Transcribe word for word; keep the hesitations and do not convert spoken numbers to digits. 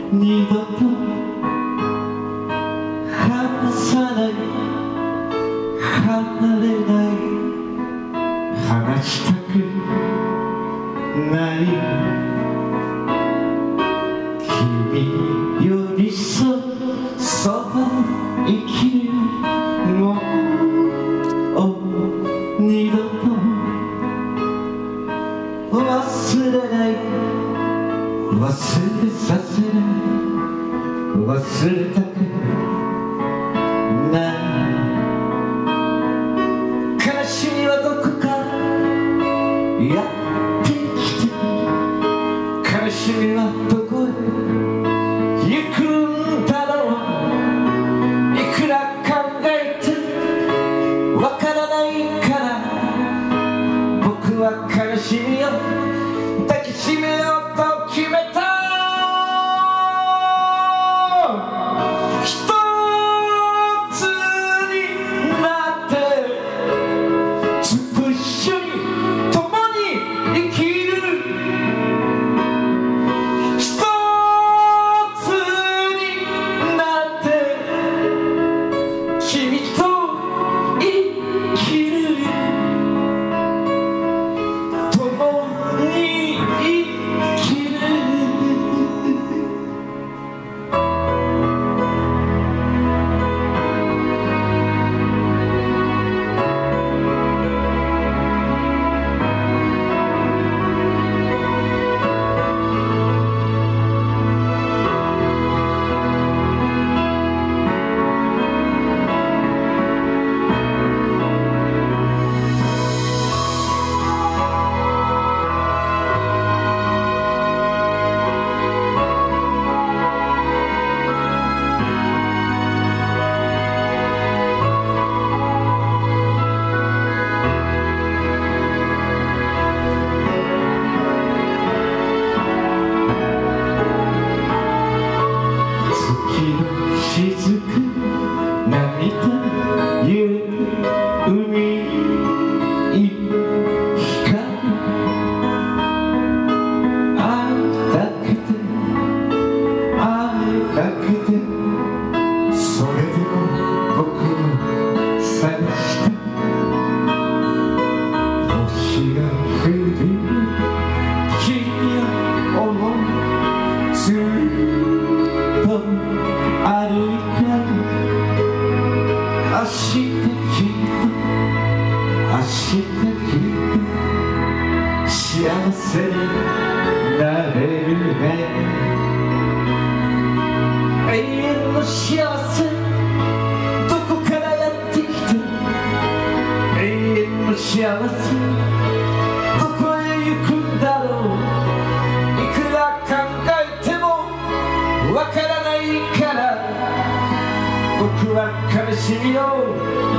二度と離さない離れない離したくない君に寄り添うそば生きるもう二度と忘れない忘れさせない忘れたくない悲しみはどこかやってきて悲しみはどこへ行くんだろういくら考えてわからないから僕は悲しみを抱きしめようと決めた幸せになれるね永遠の幸せどこからやってきて永遠の幸せどこへ行くんだろういくら考えてもわからないから僕は悲しみを